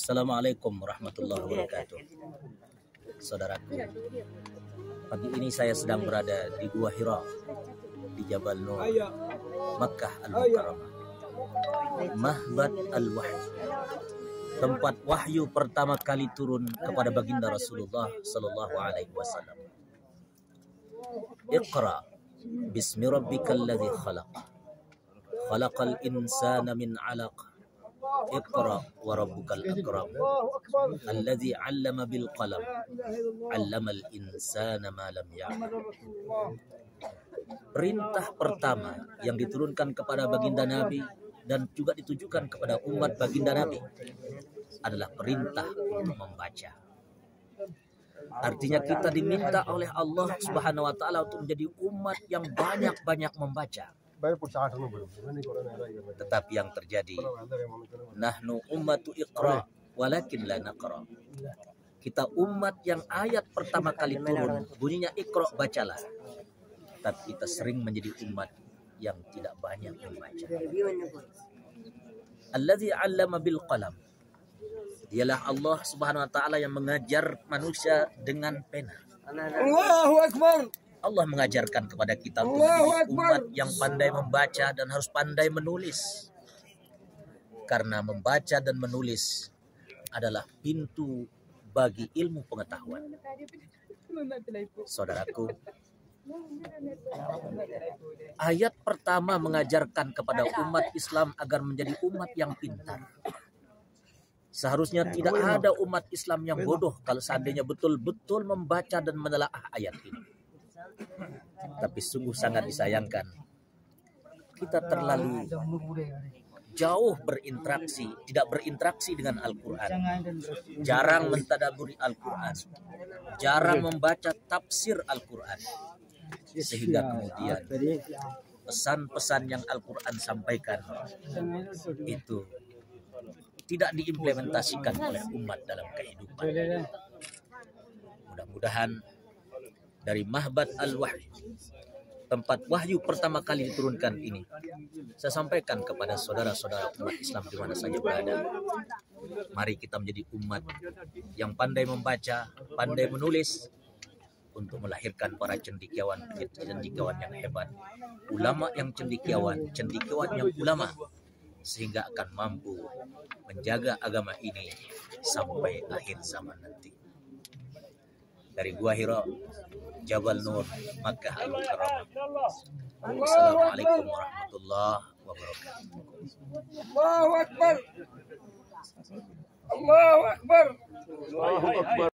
Assalamualaikum warahmatullahi wabarakatuh. Saudaraku, pagi ini saya sedang berada di Gua Hira di Jabal Nur, Makkah Al-Mukarramah, Mahbad Al-Wahyi, tempat wahyu pertama kali turun kepada baginda Rasulullah sallallahu alaihi wasallam. Iqra bismi rabbikal ladzi khalaq, khalaqal insana min 'alaq, Iqra wa rabbukal akram, alladzi 'allama bil qalam, 'allamal insana ma lam ya'lam. Perintah pertama yang diturunkan kepada baginda Nabi dan juga ditujukan kepada umat baginda Nabi adalah perintah untuk membaca. Artinya kita diminta oleh Allah Subhanahu wa taala untuk menjadi umat yang banyak-banyak membaca. Tetapi yang terjadi, nahnu ummatu iqra walakin la naqra. Kita umat yang ayat pertama kali turun bunyinya iqra, bacalah. Tapi kita sering menjadi umat yang tidak banyak membaca. Alladzi 'allama bil qalam. Dialah Allah Subhanahu wa taala yang mengajar manusia dengan pena. Allahu Akbar. Allah mengajarkan kepada kita untuk menjadi umat yang pandai membaca dan harus pandai menulis. Karena membaca dan menulis adalah pintu bagi ilmu pengetahuan. Saudaraku, ayat pertama mengajarkan kepada umat Islam agar menjadi umat yang pintar. Seharusnya tidak ada umat Islam yang bodoh kalau seandainya betul-betul membaca dan menelaah ayat ini. Tapi sungguh sangat disayangkan, kita terlalu jauh berinteraksi, tidak berinteraksi dengan Al-Quran, jarang mentadaburi Al-Quran, jarang membaca tafsir Al-Quran, sehingga kemudian pesan-pesan yang Al-Quran sampaikan itu tidak diimplementasikan oleh umat dalam kehidupan. Mudah-mudahan dari Mahbad Al-Wahyi, tempat wahyu pertama kali diturunkan ini, saya sampaikan kepada saudara-saudara umat Islam di mana saja berada. Mari kita menjadi umat yang pandai membaca, pandai menulis, untuk melahirkan para cendekiawan yang hebat, ulama yang cendekiawan yang ulama, sehingga akan mampu menjaga agama ini sampai akhir zaman nanti. Dari Gua Hira, Jabal Nur, Makkah Al-Mukarramah. Assalamualaikum warahmatullahi wabarakatuh. Allahu Akbar. Allahu Akbar. Allahu Akbar.